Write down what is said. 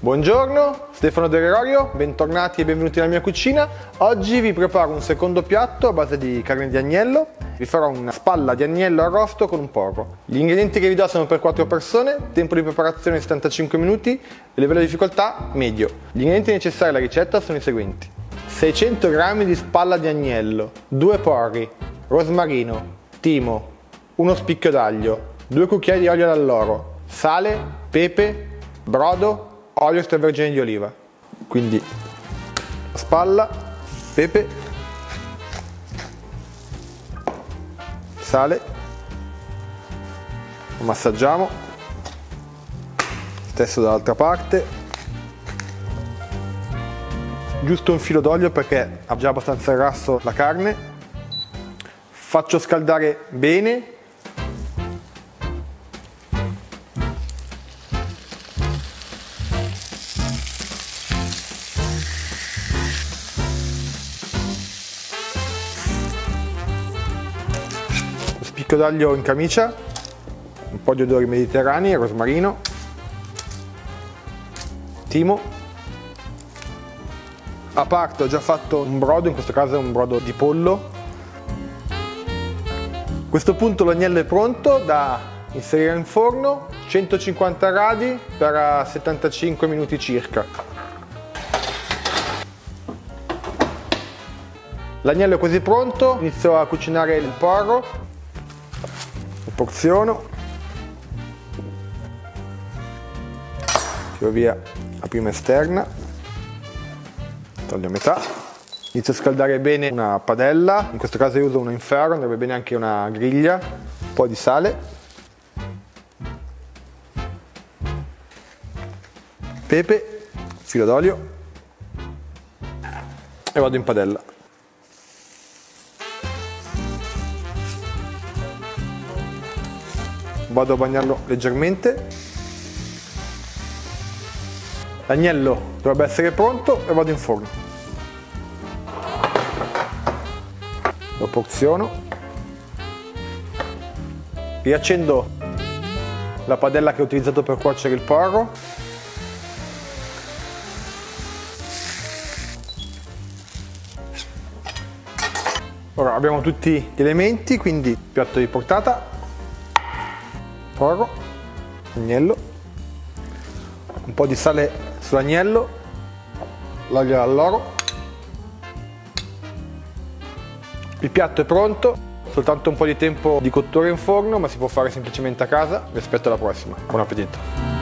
Buongiorno, Stefano De Gregorio, bentornati e benvenuti nella mia cucina. Oggi vi preparo un secondo piatto a base di carne di agnello. Vi farò una spalla di agnello arrosto con un porro. Gli ingredienti che vi do sono per 4 persone, tempo di preparazione 75 minuti e livello di difficoltà medio. Gli ingredienti necessari alla ricetta sono i seguenti: 600 g di spalla di agnello, 2 porri, rosmarino, timo, uno spicchio d'aglio, 2 cucchiai di olio d'alloro, sale, pepe, brodo, olio extravergine di oliva. Quindi spalla, pepe, sale, lo massaggiamo, stesso dall'altra parte, giusto un filo d'olio perché ha già abbastanza grasso la carne, faccio scaldare bene. Spicchio d'aglio in camicia, un po' di odori mediterranei, rosmarino, timo. A parte ho già fatto un brodo, in questo caso è un brodo di pollo. A questo punto l'agnello è pronto da inserire in forno, 150 gradi per 75 minuti circa. L'agnello è quasi pronto, inizio a cucinare il porro. Porziono, tiro via la prima esterna, taglio a metà, inizio a scaldare bene una padella, in questo caso io uso una in ferro, andrebbe bene anche una griglia, un po' di sale, pepe, filo d'olio e vado in padella. Vado a bagnarlo leggermente. L'agnello dovrebbe essere pronto e vado in forno. Lo porziono. Riaccendo la padella che ho utilizzato per cuocere il porro. Ora abbiamo tutti gli elementi, quindi piatto di portata, porro, agnello, un po' di sale sull'agnello, l'olio d'alloro. Il piatto è pronto, soltanto un po' di tempo di cottura in forno, ma si può fare semplicemente a casa. Vi aspetto alla prossima. Buon appetito!